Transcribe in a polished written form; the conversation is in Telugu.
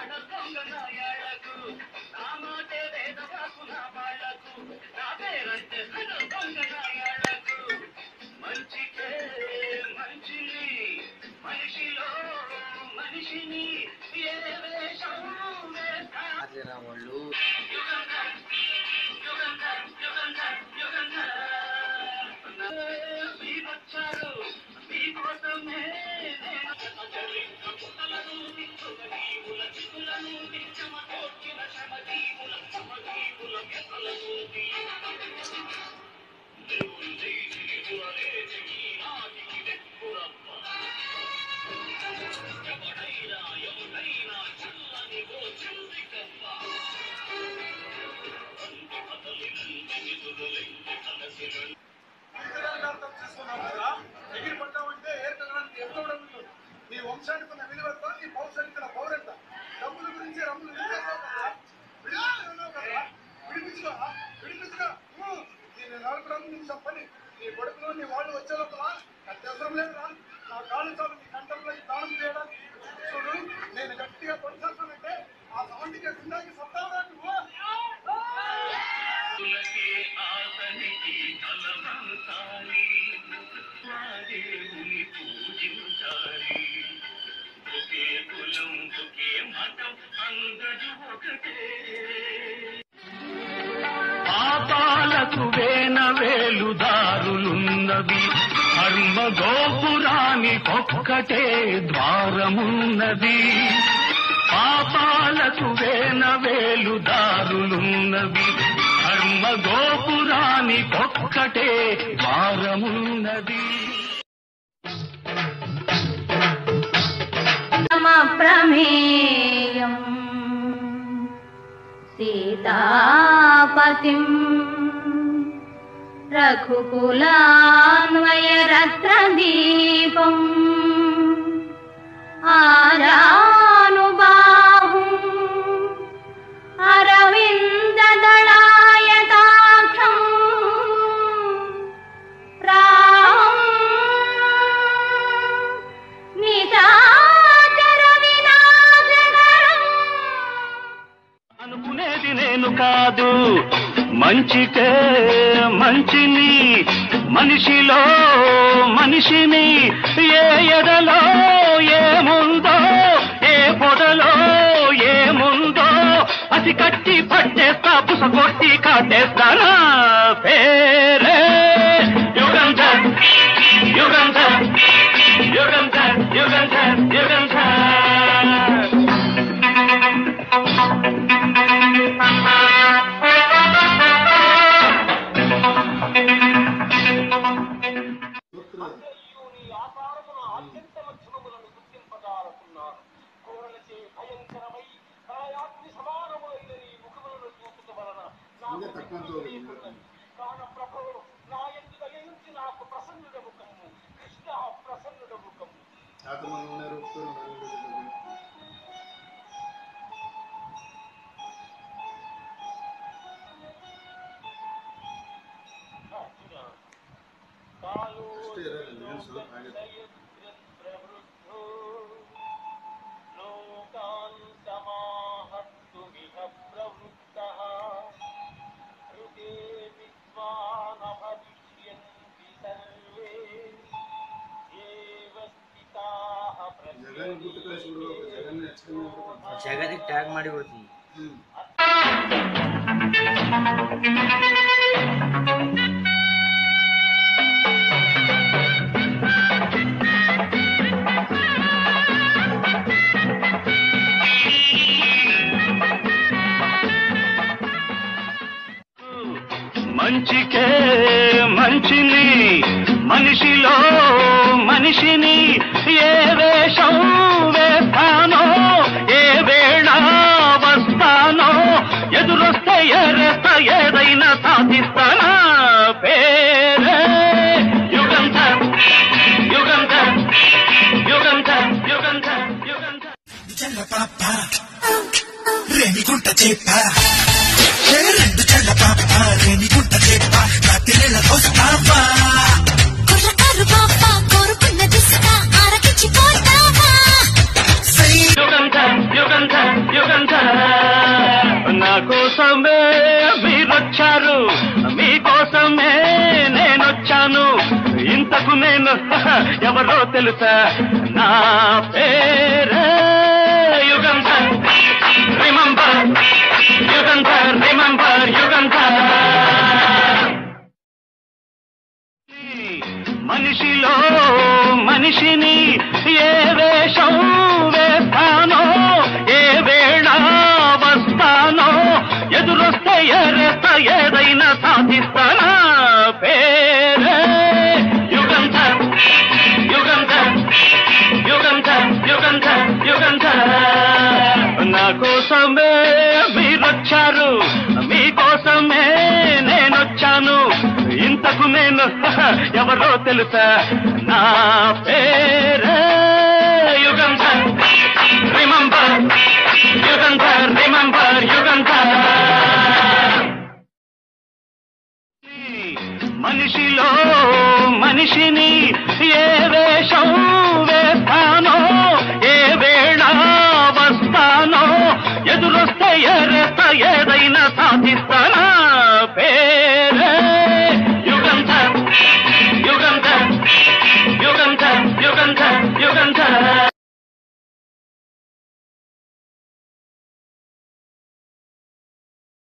వేలుదారులున్నవి ధర్మ గోపురానికొక్కటే ద్వారమున్నది పాపాలకు వేలుదారులున్నవి ధర్మ గోపురానికొక్కటే ద్వారమున్నది ప్రమేయం సీతాపతిం రఘుకులాన్వయరత్నదీపం ఆరానుబాహుం అరవిందదళాయతాక్షం రామం నిశాచర వినాశకరం. అనుకునేది నేను కాదు మంచికే మంచిని మనిషిలో మనిషిని ఏ ఎడలో ఏముందో ఏ పొడలో ఏముందో అది కట్టి పట్టేస్తా పుసగొట్టి కాటేస్తానా పేరే యుగంధర్ యుగంధర్ యుగంధర్ యుగంధర్ యుగంధర్. जगह टैग ಮಾಡಿ ಬಿಡ್ತೀನಿ మంచికే మంచిని మనిషిలో మనిషిని ఏ వేషం వేస్తానో ఏ వేళ వస్తానో ఎదురొస్తే ఎరేస్తా ఏదైనా సాధిస్తానా పేరే యుగంధర్ యుగంధర్ యుగంధర్ యుగంధర్ యుగంధర్. చల్ల పాప రేణిగుంట చేప రెండు చల్ల పాప రేణిగుంట చేప రాత్రిళ్ళ వస్తావా కుర్రకారు పాప కోరుకున్న దిశగా ఆరగించిపోతావా యుగంధర్ యుగంధర్ ఎవరో తెలుసా నా పేరే యుగంధర్ రిమెంబర్ యుగంధర్ రిమెంబర్ యుగంధర్ మనిషిలో మనిషిని ఏ వేషం వేస్తానో ఏ వేళ వస్తానో ఎదురొస్తే ఎరెత్త ఏదైనా సాధిస్తానా పేరే యుగంధర్ యుగంధర్ యుగంధర్ యుగంధర్ యుగంధర్ నా కోసమే మీరొచ్చారు మీకోసమే నేనొచ్చాను ఇంతకు నేను ఎవరో తెలుసా నా పేరే యుగంధర్ రిమెంబర్ యుగంధర్ రిమెంబర్ యుగంధర్ మనిషిలో మనిషిని ఏ వేషం వేస్తానో ఏ వేళ వస్తానో ఎదురొస్తే ఎరెత్త ఏదైనా సాధిస్తానా పేరే యుగంధర్ యుగంధర్ యుగంధర్ యుగంధర్ యుగంధర్